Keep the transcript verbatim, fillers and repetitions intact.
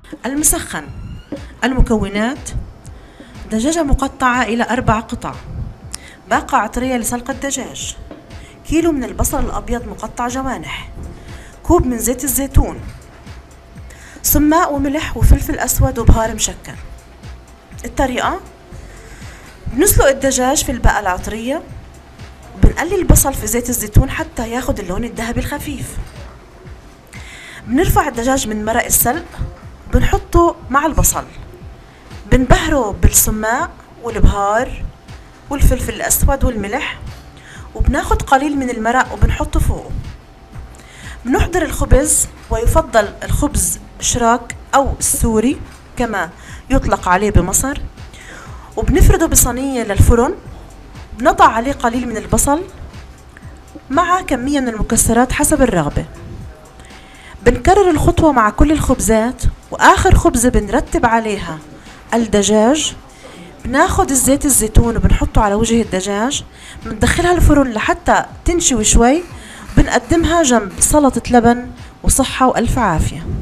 المسخن. المكونات: دجاجة مقطعة إلى أربع قطع، باقة عطرية لسلق الدجاج، كيلو من البصل الأبيض مقطع جوانح، كوب من زيت الزيتون، سماق وملح وفلفل أسود وبهار مشكل. الطريقة: بنسلق الدجاج في الباقة العطرية، بنقلي البصل في زيت الزيتون حتى ياخد اللون الذهبي الخفيف. بنرفع الدجاج من مرق السلق، بنحطه مع البصل، بنبهره بالسماق والبهار والفلفل الأسود والملح، وبناخد قليل من المرق وبنحطه فوقه. بنحضر الخبز، ويفضل الخبز شراك أو السوري كما يطلق عليه بمصر، وبنفرده بصينية للفرن. بنضع عليه قليل من البصل مع كمية من المكسرات حسب الرغبة. بنكرر الخطوة مع كل الخبزات، وآخر خبزة بنرتب عليها الدجاج. بناخد الزيت الزيتون وبنحطه على وجه الدجاج، بندخلها الفرن لحتى تنشوي شوي، بنقدمها جنب سلطة لبن، وصحة وألف عافية.